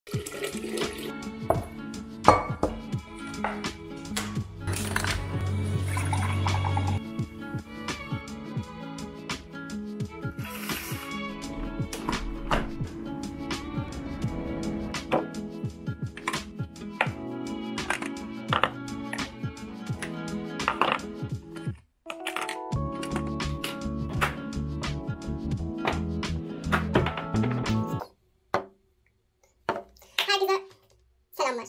Selamlar.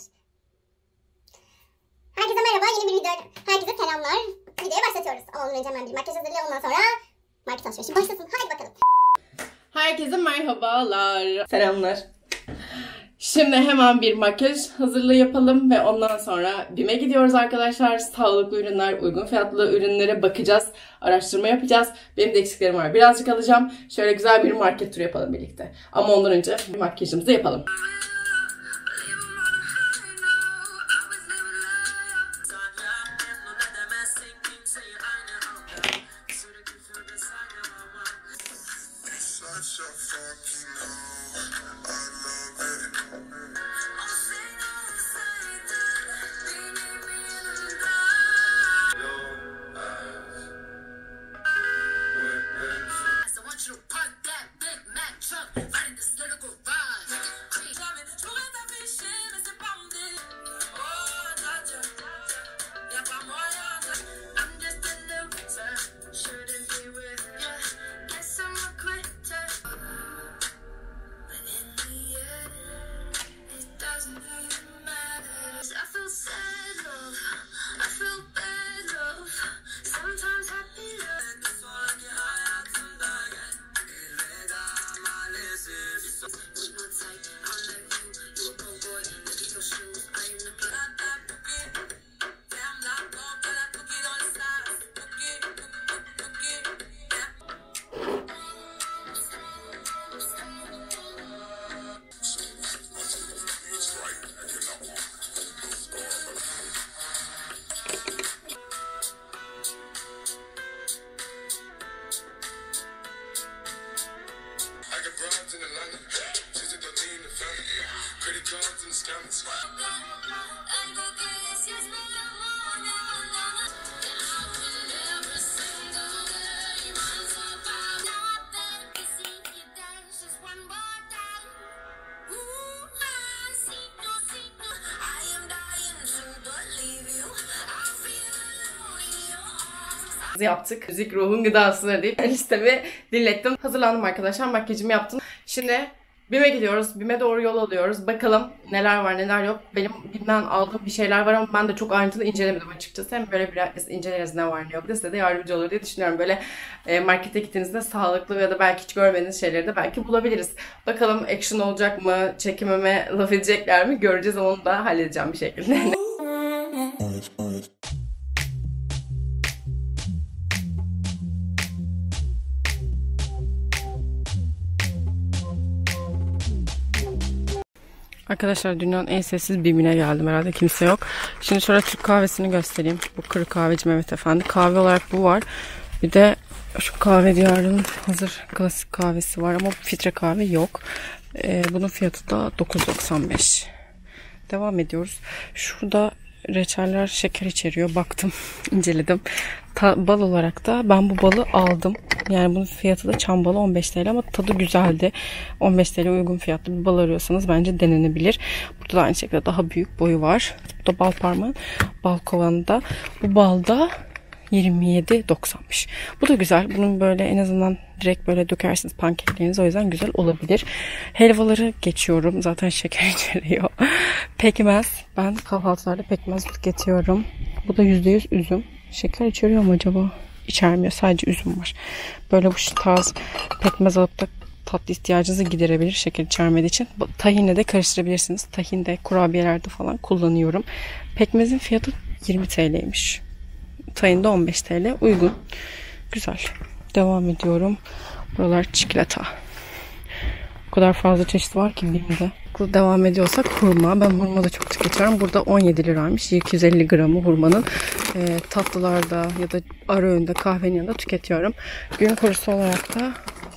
Herkese merhaba. Yeni bir video. Herkese selamlar. Videoyu başlatıyoruz. Ama ondan önce hemen bir makyaj hazırlayalım. Ondan sonra market alışverişi başlasın. Hadi bakalım. Herkese merhabalar. Selamlar. Şimdi hemen bir makyaj hazırlığı yapalım ve ondan sonra BİM'e gidiyoruz arkadaşlar. Sağlıklı ürünler, uygun fiyatlı ürünlere bakacağız. Araştırma yapacağız. Benim de eksiklerim var. Birazcık alacağım. Şöyle güzel bir market turu yapalım birlikte. Ama ondan önce bir makyajımızı yapalım. Yaptık. Müzik ruhun gıdasıdır deyip listemi dinlettim. Hazırlandım arkadaşlar. Makyajımı yaptım. Şimdi BİM'e gidiyoruz. BİM'e doğru yol alıyoruz. Bakalım neler var neler yok. Benim BİM'den aldığım bir şeyler var ama ben de çok ayrıntılı incelemedim açıkçası. Hem böyle biraz inceleriz ne var ne yok. Size de yardımcı olur diye düşünüyorum. Böyle markete gittiğinizde sağlıklı ya da belki hiç görmediğiniz şeyleri de belki bulabiliriz. Bakalım action olacak mı? Çekimime laf edecekler mi? Göreceğiz. Onu da halledeceğim bir şekilde. Arkadaşlar dünyanın en sessiz BİM'ine geldim, herhalde kimse yok. Şimdi şöyle Türk kahvesini göstereyim. Bu Kuru Kahveci Mehmet Efendi. Kahve olarak bu var. Bir de şu kahve diyarının hazır klasik kahvesi var ama filtre kahve yok. Bunun fiyatı da 9.95. Devam ediyoruz. Şurada reçeller şeker içeriyor. Baktım, inceledim. Bal olarak da ben bu balı aldım. Yani bunun fiyatı da çam balı 15 TL ama tadı güzeldi. 15 TL uygun fiyatlı bir bal arıyorsanız bence denenebilir. Burada da aynı şekilde daha büyük boyu var. Bu da bal parmağın bal kovanında. Bu balda 27.90'mış. Bu da güzel. Bunun böyle en azından direkt böyle dökersiniz pankekleriniz. O yüzden güzel olabilir. Helvaları geçiyorum. Zaten şeker içeriyor. Pekmez. Ben kahvaltılarda pekmez tüketiyorum. Bu da %100 üzüm. Şeker içeriyor mu acaba? İçermiyor. Sadece üzüm var. Böyle bu tarz pekmez alıp da tatlı ihtiyacınızı giderebilir şeker içermediği için. Tahinle de karıştırabilirsiniz. Tahin de kurabiyelerde falan kullanıyorum. Pekmezin fiyatı 20 TL'ymiş. Tahin de 15 TL. Uygun. Güzel. Devam ediyorum. Buralar çikolata. O kadar fazla çeşit var ki BİM'de. Devam ediyorsak hurma. Ben hurma da çok tüketiyorum. Burada 17 liraymış. 250 gramı hurmanın tatlılarda ya da ara öğünde kahvenin yanında tüketiyorum. Gün kurusu olarak da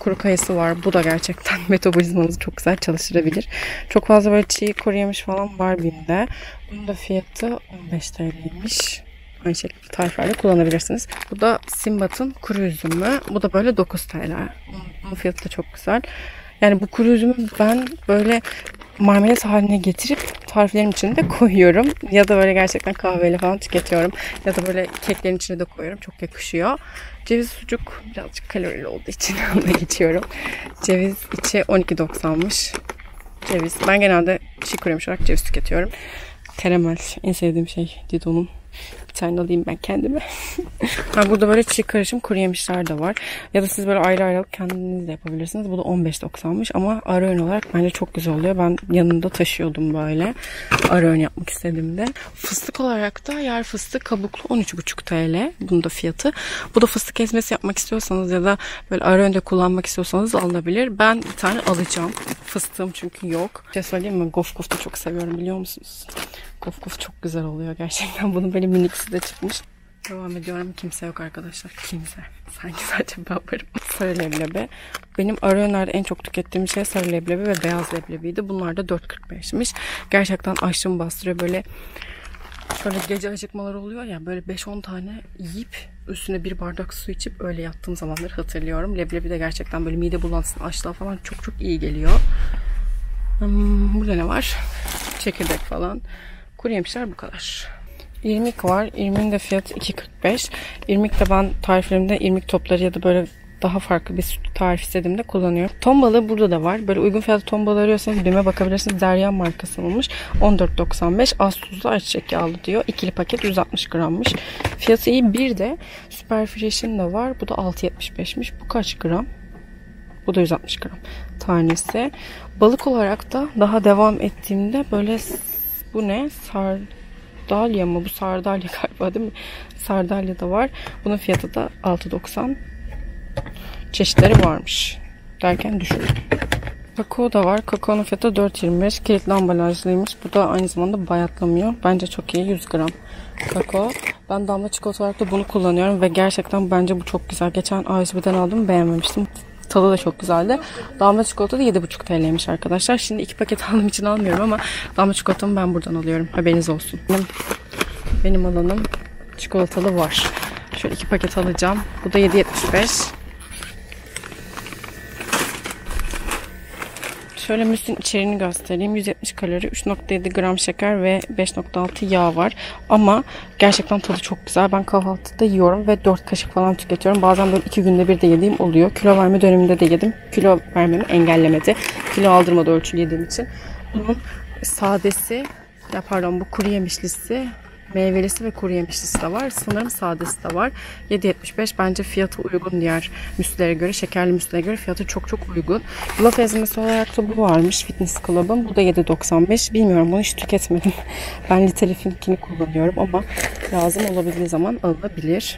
kuru kayısı var. Bu da gerçekten metabolizmamızı çok güzel çalıştırabilir. Çok fazla böyle çiğ kuru yemiş falan var BİM'de. Bunun da fiyatı 15 TL'ymiş. Aynı şekilde tarifelerde kullanabilirsiniz. Bu da Simbat'ın kuru üzümü. Bu da böyle 9 TL. Bunun fiyatı da çok güzel. Yani bu kuru üzümü ben böyle marmelat haline getirip tariflerim içine de koyuyorum. Ya da böyle gerçekten kahveyle falan tüketiyorum. Ya da böyle keklerin içine de koyuyorum. Çok yakışıyor. Ceviz sucuk birazcık kalorili olduğu için ona geçiyorum. Ceviz içi 12.90'mış. Ceviz. Ben genelde çiğ kuru yemiş olarak ceviz tüketiyorum. Karamel. En sevdiğim şey Dido'nun. Bir tane alayım ben kendime. Burada böyle çiğ karışım kuru yemişler de var. Ya da siz böyle ayrı ayrı alıp kendiniz de yapabilirsiniz. Bu da 15.90'mış ama ara öğün olarak bence çok güzel oluyor. Ben yanımda taşıyordum böyle. Ara öğün yapmak istediğimde. Fıstık olarak da yer fıstık kabuklu 13.5 TL. Bunun da fiyatı. Bu da fıstık ezmesi yapmak istiyorsanız ya da böyle ara öğünde kullanmak istiyorsanız alınabilir. Ben bir tane alacağım. Fıstığım çünkü yok. Bir şey söyleyeyim mi? Gof Gof da çok seviyorum, biliyor musunuz? Gof Gof çok güzel oluyor gerçekten. Bunun böyle miniksi de çıkmış. Devam ediyorum. Kimse yok arkadaşlar. Kimse. Sanki sadece ben varım. Sarı leblebi. Benim ara öğünlerde en çok tükettiğim şey sarı leblebi ve beyaz leblebiydi. Bunlar da 4.45'miş. Gerçekten açlığımı bastırıyor. Böyle şöyle gece acıkmaları oluyor ya, böyle 5-10 tane yiyip üstüne bir bardak su içip öyle yattığım zamanları hatırlıyorum. Leblebi de gerçekten böyle mide bulantısına, açlığa falan çok çok iyi geliyor. Burada ne var? Çekirdek falan. Kuru yemişler bu kadar. İrmik var. İrmiğin de fiyatı 2.45. İrmik de ben tariflerimde irmik topları ya da böyle daha farklı bir tarif istediğimde kullanıyorum. Ton balığı burada da var. Böyle uygun fiyatlı ton balığı arıyorsanız BİM'e bakabilirsiniz. Derya markasınınmış. 14.95. Az tuzlu ayçiçek yağlı diyor. İkili paket 160 grammış. Fiyatı iyi. Bir de Super Fresh'in de var. Bu da 6.75'miş. Bu kaç gram? Bu da 160 gram tanesi. Balık olarak da daha devam ettiğimde böyle, bu ne? Sardalya mı? Bu sardalya galiba, değil mi? Sardalya da var. Bunun fiyatı da 6.90. Çeşitleri varmış. Derken düşürdüm. Kakao da var. Kakaonun fiyatı 4.25. Kilitli ambalajlıymış. Bu da aynı zamanda bayatlamıyor. Bence çok iyi. 100 gram kakao. Ben damla çikolata olarak da bunu kullanıyorum ve gerçekten bence bu çok güzel. Geçen A101'den aldım, beğenmemiştim. Tadı da çok güzeldi. Damla çikolata da 7.5 TL'ymiş arkadaşlar. Şimdi 2 paket aldığım için almıyorum ama damla çikolatamı ben buradan alıyorum. Haberiniz olsun. Benim alanım çikolatalı var. Şöyle 2 paket alacağım. Bu da 7.75. Şöyle müslin içeriğini göstereyim. 170 kalori, 3.7 gram şeker ve 5.6 yağ var. Ama gerçekten tadı çok güzel. Ben kahvaltıda yiyorum ve 4 kaşık falan tüketiyorum. Bazen böyle 2 günde bir de yediğim oluyor. Kilo verme döneminde de yedim. Kilo vermemi engellemedi. Kilo aldırmadı ölçülü yediğim için. Bunun sadesi, bu kuru yemişlisi, meyvelisi ve kuru yemişlisi de var. Sanırım sadesi de var. 7.75. Bence fiyatı uygun diğer müslilere göre. Şekerli müslilere göre fiyatı çok çok uygun. Yulaf ezmesi olarak da bu varmış. Fitness Club'ın. Bu da 7.95. Bilmiyorum, bunu hiç tüketmedim. Ben Litelif'inkini kullanıyorum ama lazım olabildiği zaman alınabilir.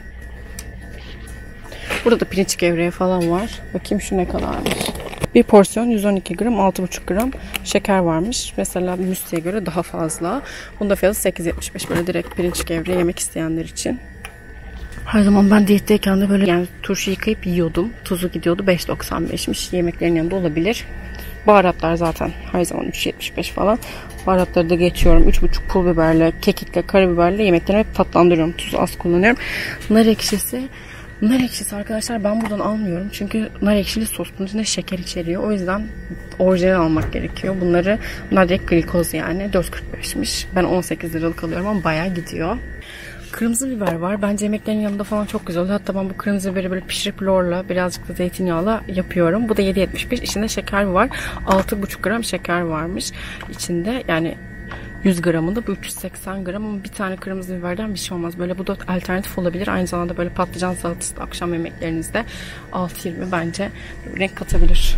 Burada da pirinç gevreği falan var. Bakayım şu ne kadarmış. Bir porsiyon 112 gram, 6,5 gram şeker varmış. Mesela müsliye göre daha fazla. Bunda fiyatı 8.75. Böyle direkt pirinç gevreği yemek isteyenler için. Her zaman ben diyetteyken de böyle turşu yıkayıp yiyordum. Tuzu gidiyordu. 5.95'miş. Yemeklerin yanında olabilir. Baharatlar zaten her zaman 3.75 falan. Baharatları da geçiyorum. 3,5 pul biberle, kekikle, karabiberle yemeklerimi hep tatlandırıyorum. Tuzu az kullanıyorum. Nar ekşisi. Nar ekşisi arkadaşlar ben buradan almıyorum. Çünkü nar ekşili sos. Bunun içinde şeker içeriyor. O yüzden orijinal almak gerekiyor. Bunlar direkt glikoz yani. 4.45'miş. Ben 18 liralık alıyorum ama bayağı gidiyor. Kırmızı biber var. Bence yemeklerin yanında falan çok güzel oluyor. Hatta ben bu kırmızı biberi böyle pişirip lorla, birazcık da zeytinyağla yapıyorum. Bu da 7.75. İçinde şeker var. 6,5 gram şeker varmış içinde. Yani 100 gramında bu 380 gram ama bir tane kırmızı biberden bir şey olmaz. Böyle bu da alternatif olabilir. Aynı zamanda böyle patlıcan salatası da akşam yemeklerinizde 6.20 bence renk katabilir.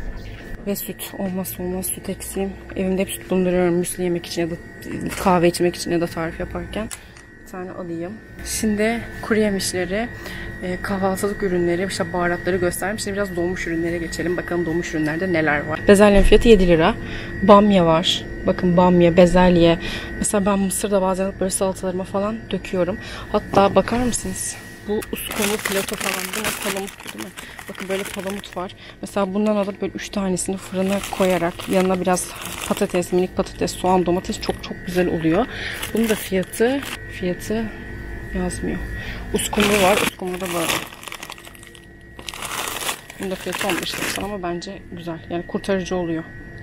Ve süt. Olmazsa olmaz süt eksiğim. Evimde hep süt bulunduruyorum müsli yemek için ya da kahve içmek için ya da tarif yaparken. Bir tane alayım. Şimdi kuru yemişleri, kahvaltılık ürünleri, işte baharatları gösterdim. Şimdi biraz donmuş ürünlere geçelim. Bakalım donmuş ürünlerde neler var. Bezelyenin fiyatı 7 lira. Bamya var. Bakın bamya, bezelye. Mesela ben mısır da bazen böyle salatalarıma falan döküyorum. Hatta bakar mısınız? Bu uskumru fileto falan. Bu ne, palamut değil mi? Bakın böyle palamut var. Mesela bundan alıp böyle 3 tanesini fırına koyarak yanına biraz patates, minik patates, soğan, domates çok güzel oluyor. Bunun da fiyatı yazmıyor. Uskumru var. Uskumru da böyle. Bunun da fiyatı 15.90 ama bence güzel. Yani kurtarıcı oluyor.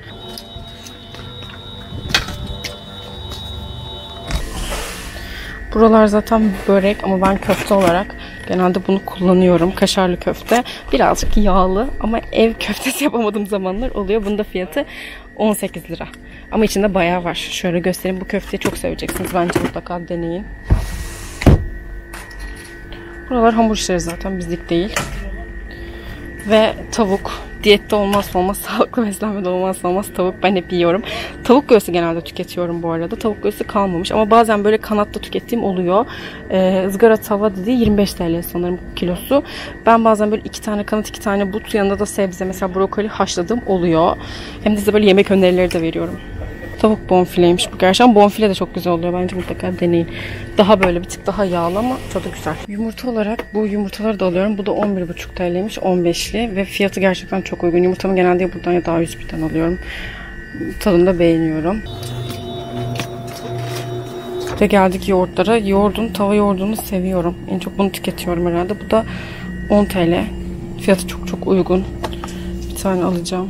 Buralar zaten börek ama ben köfte olarak genelde bunu kullanıyorum. Kaşarlı köfte. Birazcık yağlı ama ev köftesi yapamadığım zamanlar oluyor. Bunun da fiyatı 18 lira. Ama içinde bayağı var. Şöyle göstereyim. Bu köfteyi çok seveceksiniz. Bence mutlaka deneyin. Buralar hamur işleri zaten, bizlik değil. Ve tavuk. Diyette olmazsa olmaz, sağlıklı beslenmede olmazsa olmaz tavuk. Ben hep yiyorum. Tavuk göğsü genelde tüketiyorum bu arada. Tavuk göğsü kalmamış ama bazen böyle kanatta tükettiğim oluyor. Izgara tava dediği 25 TL sanırım kilosu. Ben bazen böyle 2 tane kanat, 2 tane but, yanında da sebze, mesela brokoli haşladığım oluyor. Hem de size böyle yemek önerileri de veriyorum. Tavuk bonfileymiş bu. Gerçekten bonfile de çok güzel oluyor. Bence mutlaka deneyin. Daha böyle bir tık daha yağlı ama tadı güzel. Yumurta olarak bu yumurtaları da alıyorum. Bu da 11,5 TL'ymiş. 15'li ve fiyatı gerçekten çok uygun. Yumurtamı genelde buradan ya da A101'den alıyorum. Tadını da beğeniyorum. Ve geldik yoğurtlara. Tava yoğurdunu seviyorum. En çok bunu tüketiyorum herhalde. Bu da 10 TL. Fiyatı çok uygun. Bir tane alacağım.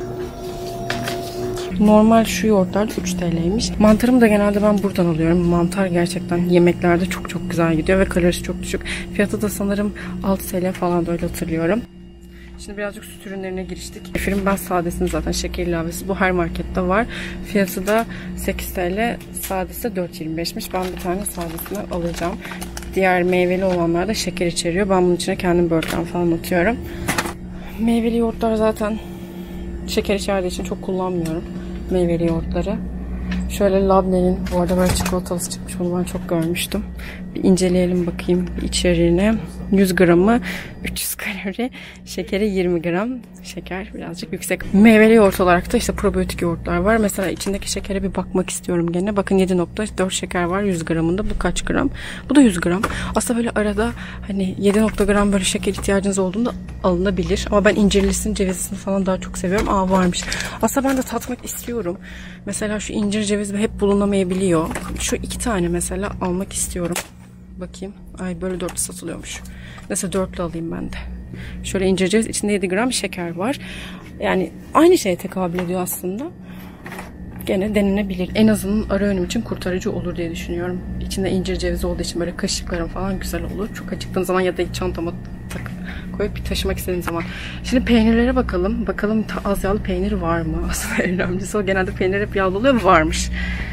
Normal şu yoğurtlar 3 TL'ymiş. Mantarımı da genelde ben buradan alıyorum. Mantar gerçekten yemeklerde çok güzel gidiyor ve kalorisi çok düşük. Fiyatı da sanırım 6 TL falan da, öyle hatırlıyorum. Şimdi birazcık süt ürünlerine giriştik. Kefirin ben sadesini, zaten şeker ilavesi bu her markette var. Fiyatı da 8 TL. Sadesi 4,25'miş. Ben bir tane sadesinden alacağım. Diğer meyveli olanlar da şeker içeriyor. Ben bunun içine kendim böğürtlen falan atıyorum. Meyveli yoğurtlar zaten şeker içerdiği için çok kullanmıyorum meyveli yoğurtları. Şöyle Labne'nin, bu arada böyle çikolatalısı çıkmış. Bunu ben çok görmüştüm. Bir inceleyelim bakayım içeriğine. 100 gramı 300 kalori. Şekeri 20 gram. Şeker birazcık yüksek. Meyveli yoğurt olarak da işte probiyotik yoğurtlar var. Mesela içindeki şekere bir bakmak istiyorum gene. Bakın 7,4 şeker var 100 gramında. Bu kaç gram? Bu da 100 gram. Aslında böyle arada hani 7 gram böyle şeker ihtiyacınız olduğunda alınabilir. Ama ben incirlisini, cevizlisini falan daha çok seviyorum. Aa, varmış. Aslında ben de tatmak istiyorum. Mesela şu incir ceviz hep bulunamayabiliyor. Şu 2 tane mesela almak istiyorum. Bakayım. Ay, böyle 4'lü satılıyormuş. Neyse 4'lü alayım ben de. Şöyle incir ceviz, içinde 7 gram şeker var. Yani aynı şeye tekabül ediyor aslında. Gene denenebilir. En azından ara öğünüm için kurtarıcı olur diye düşünüyorum. İçinde incir cevizi olduğu için böyle kaşıklarım falan güzel olur. Çok acıktığım zaman ya da çantama takıp koyup bir taşımak istediğim zaman. Şimdi peynirlere bakalım. Bakalım az yağlı peynir var mı? Aslında önemlisi o. Genelde peynir hep yağlı oluyor. Varmış.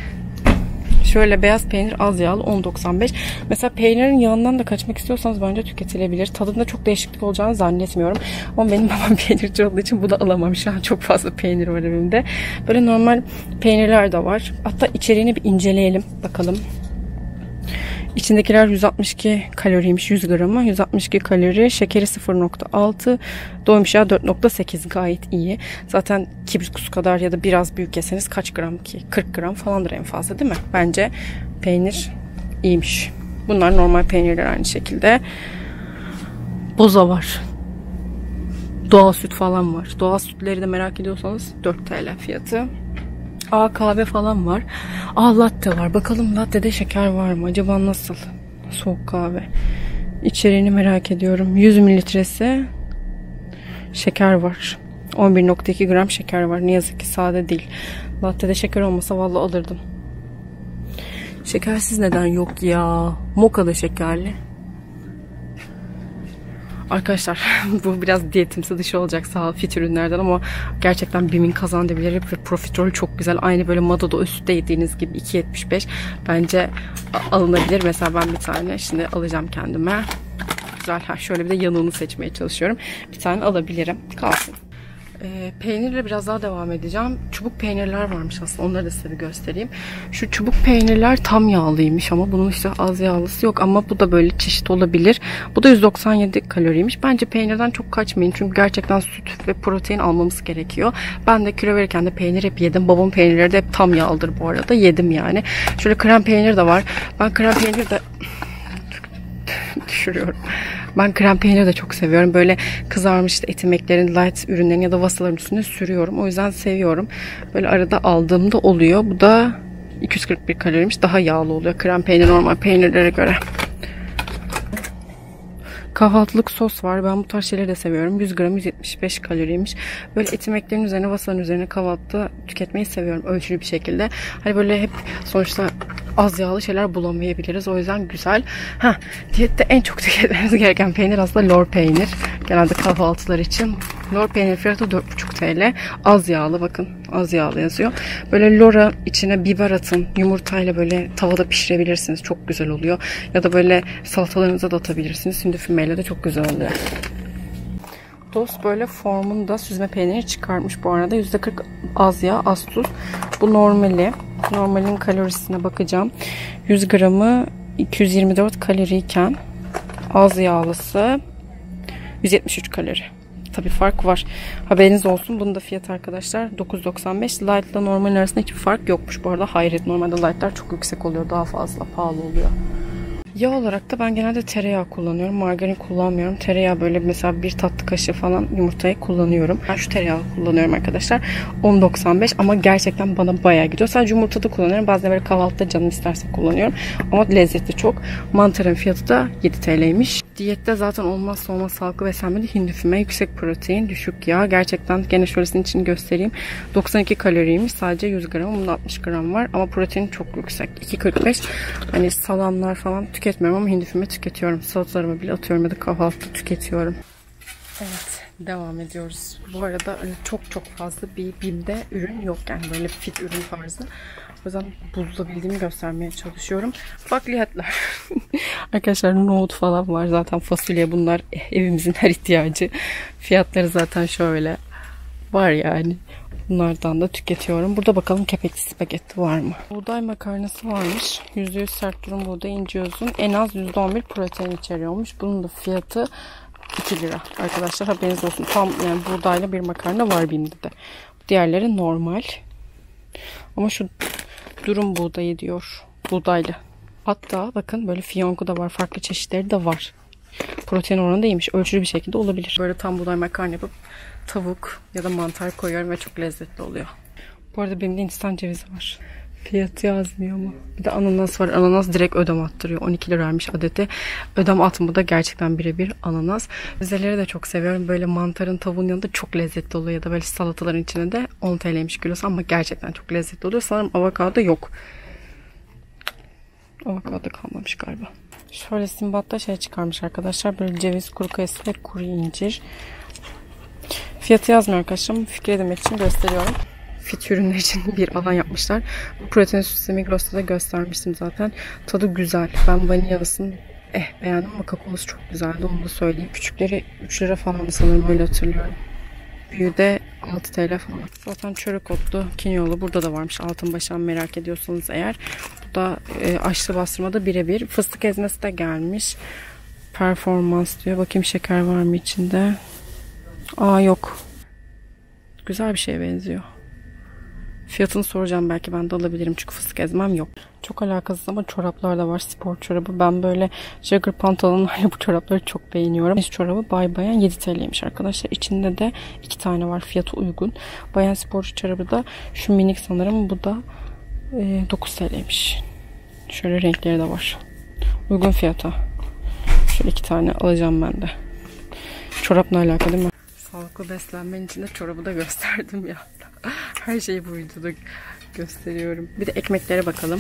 Şöyle beyaz peynir az yağlı 10,95. Mesela peynirin yağından da kaçmak istiyorsanız bence tüketilebilir. Tadında çok değişiklik olacağını zannetmiyorum. Ama benim babam peynirci olduğu için bu da alamam. Şu an çok fazla peynir var evimde. Böyle normal peynirler de var. Hatta içeriğini bir inceleyelim. Bakalım. İçindekiler 162 kaloriymiş 100 gramı. 162 kalori. Şekeri 0,6. Doymuş yağı 4,8, gayet iyi. Zaten kibrit kadar ya da biraz büyük yeseniz kaç gram ki? 40 gram falandır en fazla, değil mi? Bence peynir iyiymiş. Bunlar normal peynirler aynı şekilde. Boza var. Doğal süt falan var. Doğal sütleri de merak ediyorsanız 4 TL fiyatı. Kahve falan var. Latte var. Bakalım latte'de şeker var mı? Acaba nasıl? Soğuk kahve. İçeriğini merak ediyorum. 100 mililitresi şeker var. 11,2 gram şeker var. Ne yazık ki sade değil. Latte'de şeker olmasa vallahi alırdım. Şekersiz neden yok ya? Mocha da şekerli. Arkadaşlar bu biraz diyetimsi dışı olacak, sağ ol, fit ürünlerden, ama gerçekten BİM'in kazandıbilir ve profiterolü çok güzel. Aynı böyle Mado'da o sütte yediğiniz gibi 2,75. Bence alınabilir. Mesela ben bir tane şimdi alacağım kendime. Güzel. Şöyle bir de yanığını seçmeye çalışıyorum. Bir tane alabilirim. Kalsın. Peynirle biraz daha devam edeceğim. Çubuk peynirler varmış aslında. Onları da size bir göstereyim. Şu çubuk peynirler tam yağlıymış ama bunun işte az yağlısı yok. Ama bu da böyle çeşit olabilir. Bu da 197 kaloriymiş. Bence peynirden çok kaçmayın. Çünkü gerçekten süt ve protein almamız gerekiyor. Ben de kilo verirken de peynir hep yedim. Babamın peynirleri de hep tam yağlıdır bu arada. Yedim yani. Şöyle krem peynir de var. Ben krem peynir de düşürüyorum. Ben krem peyniri de çok seviyorum. Böyle kızarmış işte et yemeklerin, light ürünlerin ya da wasaların üstüne sürüyorum. O yüzden seviyorum. Böyle arada aldığımda oluyor. Bu da 241 kaloriymiş. Daha yağlı oluyor krem peynir normal peynirlere göre. Kahvaltılık sos var. Ben bu tarz şeyleri de seviyorum. 100 gram 175 kaloriymiş. Böyle et yemeklerin üzerine, wasabi'nin üzerine kahvaltıda tüketmeyi seviyorum. Ölçülü bir şekilde. Hani böyle hep sonuçta az yağlı şeyler bulamayabiliriz. O yüzden güzel. Diyette en çok tüketmemiz gereken peynir aslında lor peynir. Genelde kahvaltılar için. Lor peynir fiyatı 4,5 TL. Az yağlı, bakın. Az yağlı yazıyor. Böyle lora içine biber atın. Yumurtayla böyle tavada pişirebilirsiniz. Çok güzel oluyor. Ya da böyle salatalarınıza da atabilirsiniz. Hindi fümeyle de çok güzel oluyor. Dost böyle formunda süzme peyniri çıkarmış bu arada. %40 az yağ, az tuz. Bu normali. Normalin kalorisine bakacağım. 100 gramı 224 kaloriyken az yağlısı 173 kalori. Tabii fark var. Haberiniz olsun. Bunun da fiyatı arkadaşlar 9.95. Light ile normalin arasında hiçbir fark yokmuş. Bu arada hayret. Normalde lightlar çok yüksek oluyor. Daha fazla pahalı oluyor. Yağ olarak da ben genelde tereyağı kullanıyorum. Margarin kullanmıyorum. Tereyağı böyle mesela bir tatlı kaşığı falan yumurtaya kullanıyorum. Ben şu tereyağı kullanıyorum arkadaşlar. 10.95 ama gerçekten bana bayağı gidiyor. Sadece yumurtada kullanıyorum. Bazen böyle kahvaltıda canım isterse kullanıyorum. Ama lezzetli çok. Mantarın fiyatı da 7 TL'ymiş. Diyette zaten olmazsa olmaz sağlıklı beslenmede hindi füme, yüksek protein, düşük yağ. Gerçekten gene şöyle sizin için göstereyim. 92 kaloriymiş. Sadece 100 gram. Bunda 60 gram var. Ama protein çok yüksek. 2.45. Hani salamlar falan tüketmiyorum ama hindi füme tüketiyorum. Salatalarımı bile atıyorum ya da kahvaltıda tüketiyorum. Evet. Devam ediyoruz. Bu arada çok fazla bir BİM'de ürün yok. Yani böyle fit ürün tarzı. O yüzden bulabildiğimi göstermeye çalışıyorum. Bakliyatlar. Arkadaşlar nohut falan var. Zaten fasulye, bunlar evimizin her ihtiyacı. Fiyatları zaten şöyle. Var yani. Bunlardan da tüketiyorum. Burada bakalım kepekli spagetti var mı? Buğday makarnası varmış. %100 sert durum buğday, ince uzun. En az %11 protein içeriyormuş. Bunun da fiyatı 2 lira. Arkadaşlar haberiniz olsun. Tam yani buğdayla bir makarna var BİM'de de. Diğerleri normal. Ama şu durum buğdayı diyor. Buğdaylı. Hatta bakın böyle fiyonku da var. Farklı çeşitleri de var. Protein oranı da iyiymiş. Ölçülü bir şekilde olabilir. Böyle tam buğday makarna yapıp tavuk ya da mantar koyuyorum ve çok lezzetli oluyor. Bu arada benim de Hindistan cevizi var. Fiyatı yazmıyor mu? Bir de ananas var. Ananas direkt ödem attırıyor. 12 liraymış adeti. Ödem atımı da gerçekten birebir ananas. Bezeleri de çok seviyorum. Böyle mantarın, tavuğun yanında çok lezzetli oluyor. Ya da böyle salataların içine de 10 TL'ymiş kilosu ama gerçekten çok lezzetli oluyor. Sanırım avokado yok. Avokado kalmamış galiba. Şöyle Simbat'ta şey çıkarmış arkadaşlar. Böyle ceviz, kuru kayısı ve kuru incir. Fiyatı yazmıyor arkadaşlar ama fikir edinmek için gösteriyorum. Fit ürünler için bir alan yapmışlar. Protein süsü Migros'ta da göstermiştim zaten. Tadı güzel. Ben vanilyalısını beğendim ama kakaosu çok güzeldi. Onu da söyleyeyim. Küçükleri 3 lira falan sanırım, öyle hatırlıyorum. Büyüğü de 6 TL falan. Zaten çörek otlu, kinyolu burada da varmış. Altın başan merak ediyorsanız eğer. Bu da aşlı bastırmada birebir. Fıstık ezmesi de gelmiş. Performans diyor. Bakayım şeker var mı içinde. Yok. Güzel bir şeye benziyor. Fiyatını soracağım, belki ben de alabilirim çünkü fıstık ezmem yok. Çok alakasız ama çoraplar da var. Spor çorabı. Ben böyle jogger pantolonlarla bu çorapları çok beğeniyorum. Çorabı Bay Bayan 7 TL'ymiş arkadaşlar. İçinde de 2 tane var. Fiyatı uygun. Bayan sporcu çorabı da şu minik sanırım. Bu da 9 TL'ymiş. Şöyle renkleri de var. Uygun fiyata. Şöyle 2 tane alacağım ben de. Çorap ne alaka değil mi? Sağlıklı beslenmenin içinde çorabı da gösterdim ya. Her şeyi bu videoda gösteriyorum. Bir de ekmeklere bakalım.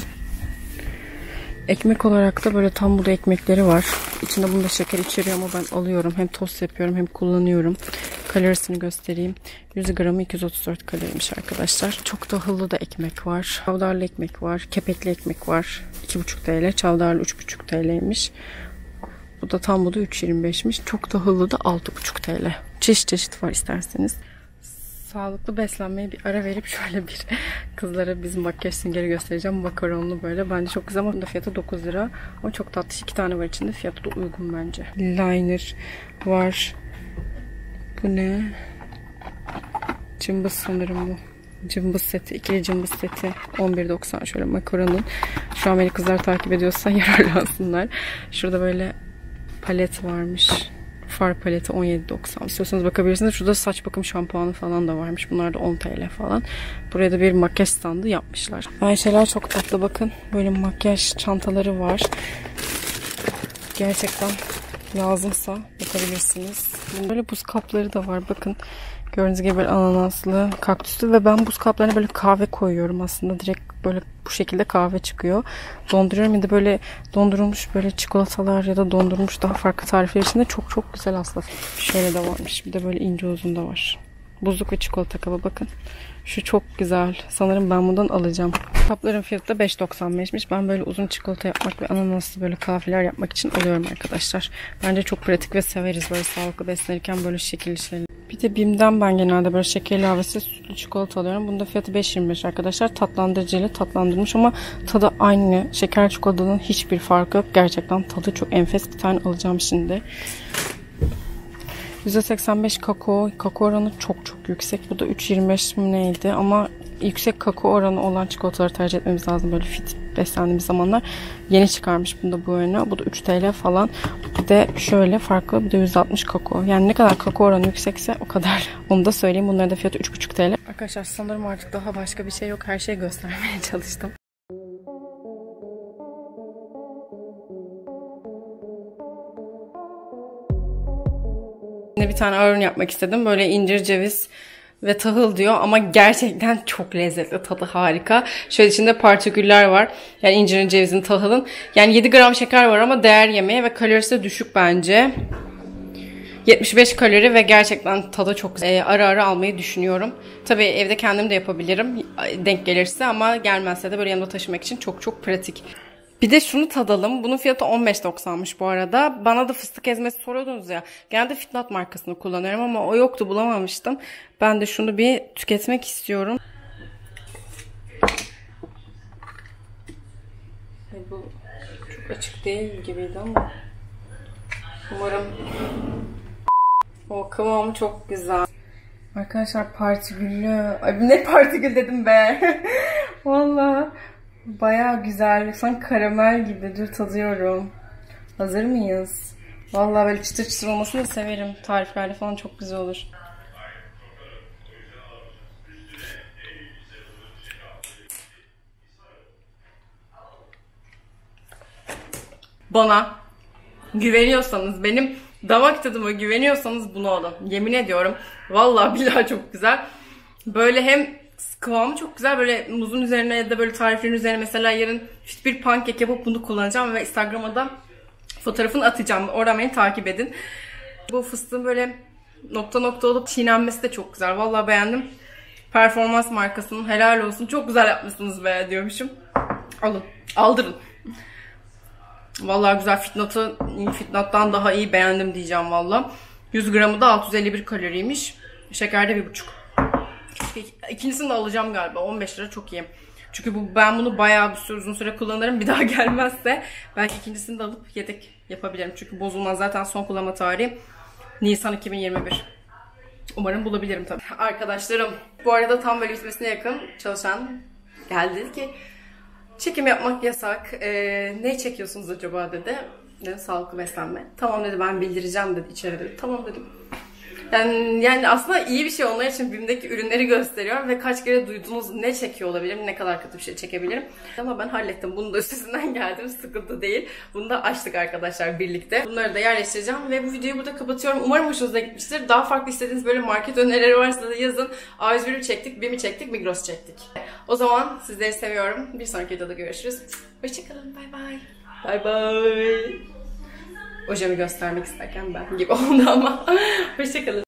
Ekmek olarak da böyle tam buğday ekmekleri var. İçinde bunda şeker içeriyor ama ben alıyorum. Hem tost yapıyorum hem kullanıyorum. Kalorisini göstereyim. 100 gramı 234 kaloriymiş arkadaşlar. Çok tahıllı da ekmek var. Çavdarlı ekmek var. Kepekli ekmek var. 2,5 TL. Çavdarlı 3,5 TL'ymiş. Bu da tam buğday 3,25'miş. Çok tahıllı da 6,5 TL. Çeşit var isterseniz. Sağlıklı beslenmeye bir ara verip şöyle bir kızlara bizim makyaj süngeri göstereceğim. Makaronlu böyle. Bence çok güzel ama fiyatı 9 lira. Ama çok tatlı. 2 tane var içinde. Fiyatı da uygun bence. Liner var. Bu ne? Cımbız sanırım bu. Cımbız seti. İkili cımbız seti. 11.90 şöyle makaronun. Şu an beni kızlar takip ediyorsa yararlansınlar. Şurada böyle palet varmış. Far paleti 17.90. İstiyorsanız bakabilirsiniz. Şurada saç bakım şampuanı falan da varmış. Bunlar da 10 TL falan. Buraya da bir makyaj standı yapmışlar. Aynı şeyler çok tatlı, bakın. Böyle makyaj çantaları var. Gerçekten lazımsa bakabilirsiniz. Böyle buz kapları da var. Bakın. Gördüğünüz gibi böyle ananaslı, kaktüslü ve ben buz kaplarına böyle kahve koyuyorum aslında. Direkt böyle bu şekilde kahve çıkıyor. Donduruyorum ya da böyle dondurulmuş böyle çikolatalar ya da dondurulmuş daha farklı tarifler içinde çok güzel aslında. Şöyle de varmış. Bir de böyle ince uzun da var. Buzluk ve çikolata kabı, bakın. Şu çok güzel. Sanırım ben bundan alacağım. Kapların fiyatı da 5.95'miş. Ben böyle uzun çikolata yapmak ve ananaslı böyle kahveler yapmak için alıyorum arkadaşlar. Bence çok pratik ve severiz böyle sağlıklı beslenirken böyle şekilli şeyler. Bir de Bim'den ben genelde böyle şeker ilavesi sütlü çikolata alıyorum. Bunda fiyatı 5.25 arkadaşlar. Tatlandırıcıyla tatlandırmış ama tadı aynı. Şeker çikolatanın hiçbir farkı yok. Gerçekten tadı çok enfes. Bir tane alacağım şimdi. %85 kakao. Kakao oranı çok yüksek. Bu da 3.25 mi neydi? Ama yüksek kakao oranı olan çikolataları tercih etmemiz lazım. Böyle fit beslendiğimiz zamanlar. Yeni çıkarmış bunda bu oranı. Bu da 3 TL falan. Bir de şöyle farklı. Bir de %60 kakao. Yani ne kadar kakao oranı yüksekse o kadar. Onu da söyleyeyim. Bunların da fiyatı 3.5 TL. Arkadaşlar sanırım artık daha başka bir şey yok. Her şeyi göstermeye çalıştım. Bir tane ürün yapmak istedim. Böyle incir, ceviz ve tahıl diyor ama gerçekten çok lezzetli. Tadı harika. Şöyle içinde partiküller var. Yani incirin, cevizin, tahılın. Yani 7 gram şeker var ama değer yemeğe ve kalorisi de düşük bence. 75 kalori ve gerçekten tadı çok güzel. Ara ara almayı düşünüyorum. Tabii evde kendim de yapabilirim. Denk gelirse ama gelmezse de böyle yanımda taşımak için çok pratik. Bir de şunu tadalım. Bunun fiyatı 15.90'mış bu arada. Bana da fıstık ezmesi soruyordunuz ya. Genelde Fitnat markasını kullanıyorum ama o yoktu, bulamamıştım. Ben de şunu bir tüketmek istiyorum. Bu çok açık değil gibiydi ama umarım o kıvamı çok güzel. Arkadaşlar partigüllü. Ay ne partigül dedim be. Vallahi. Bayağı güzel. Sanki karamel gibi. Dur tadıyorum. Hazır mıyız? Vallahi böyle çıtır çıtır olmasını da severim. Tariflerde falan çok güzel olur. Bana güveniyorsanız, benim damak tadıma güveniyorsanız bunu alın. Yemin ediyorum. Vallahi billahi çok güzel. Böyle hem kıvamı çok güzel. Böyle muzun üzerine ya da böyle tariflerin üzerine mesela yarın fit bir pankek yapıp bunu kullanacağım ve Instagram'a da fotoğrafını atacağım. Oradan beni takip edin. Bu fıstığın böyle nokta nokta olup çiğnenmesi de çok güzel. Vallahi beğendim. Performans markasının helal olsun. Çok güzel yapmışsınız be diyormuşum. Alın. Aldırın. Vallahi güzel. Fitnat'tan daha iyi beğendim diyeceğim valla. 100 gramı da 651 kaloriymiş. Şekerde 1,5. İkincisini de alacağım galiba. 15 lira çok iyi. Çünkü ben bunu bayağı uzun süre kullanırım. Bir daha gelmezse belki ikincisini de alıp yedek yapabilirim. Çünkü bozulmaz. Zaten son kullanma tarihi Nisan 2021. Umarım bulabilirim tabii. Arkadaşlarım bu arada tam böyle bitmesine yakın çalışan geldi dedi ki çekim yapmak yasak. Ne çekiyorsunuz acaba dedi. Dedim sağlıklı beslenme. Tamam dedi, ben bildireceğim dedi içeri dedi. Tamam dedim. Yani aslında iyi bir şey, onlar için BİM'deki ürünleri gösteriyorum ve kaç kere duydunuz ne çekiyor olabilirim, ne kadar kötü bir şey çekebilirim. Ama ben hallettim. Bunun da üstesinden geldim. Sıkıntı değil. Bunu da açtık arkadaşlar birlikte. Bunları da yerleştireceğim ve bu videoyu burada kapatıyorum. Umarım hoşunuza gitmiştir. Daha farklı istediğiniz böyle market önerileri varsa da yazın. A101'i çektik, BİM'i çektik, Migros çektik. O zaman sizleri seviyorum. Bir sonraki videoda görüşürüz. Hoşçakalın. Bay bay. Bay bay. Ojemi göstermek isterken ben gibi oldu ama. Hoşçakalın.